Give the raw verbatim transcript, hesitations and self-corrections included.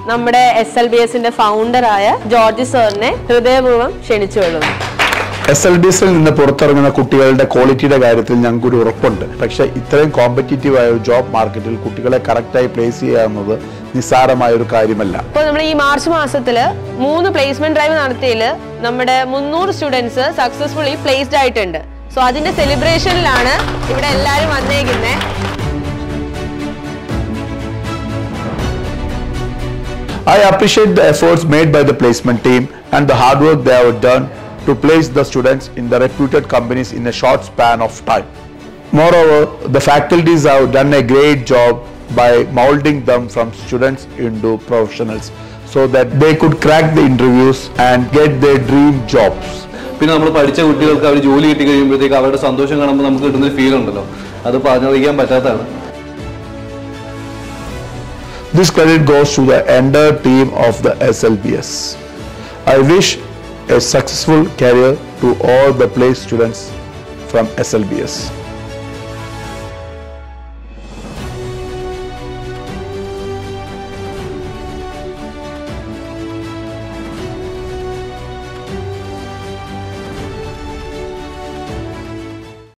നമ്മുടെ S L B എസിന്റെ ഫൗണ്ടറായ George സാറിനെ ഹൃദയപൂർവ്വം ക്ഷണിച്ചുകൊള്ളുന്നു. എസ് എൽ ബി എസിൽ നിന്ന് പുറത്തിറങ്ങുന്ന കുട്ടികളുടെ ക്വാളിറ്റിയുടെ കാര്യത്തിൽ ഞങ്ങൾക്കൊരു ഉറപ്പുണ്ട്. പക്ഷേ ഇത്രയും കോമ്പറ്റീറ്റീവ് ആയ ഒരു ജോബ് മാർക്കറ്റിൽ കുട്ടികളെ കറക്റ്റായി പ്ലേസ് ചെയ്യാവുന്നത് നിസ്സാരമായ ഒരു കാര്യമല്ല. ഇപ്പോൾ നമ്മൾ ഈ മാർച്ച് മാസത്തിൽ മൂന്ന് പ്ലേസ്മെന്റ് ഡ്രൈവ് നടത്തിയതിൽ നമ്മുടെ മുന്നൂറ് സ്റ്റുഡൻസ് സക്സസ്ഫുള്ളി പ്ലേസ്ഡ് ആയിട്ടുണ്ട്. സോ അതിന്റെ സെലിബ്രേഷനിലാണ് ഇവിടെ എല്ലാവരും വന്നേക്കുന്നത്. I appreciate the efforts made by the placement team and the hard work they have done to place the students in the reputed companies in a short span of time. Moreover, the faculties have done a great job by molding them from students into professionals so that they could crack the interviews and get their dream jobs. പിന്നെ നമ്മൾ പഠിച്ച കുട്ടികൾക്ക് അവർ ജോലി കിട്ടി കഴിയുമ്പോഴത്തേക്ക് അവരുടെ സന്തോഷം കാണുമ്പോൾ നമുക്ക് കിട്ടുന്ന ഫീൽ ഉണ്ടല്ലോ, അത് പറഞ്ഞറിയിക്കാൻ പറ്റാത്തതാണ്. This credit goes to the entire team of the S L B S. I wish a successful career to all the placed students from S L B S.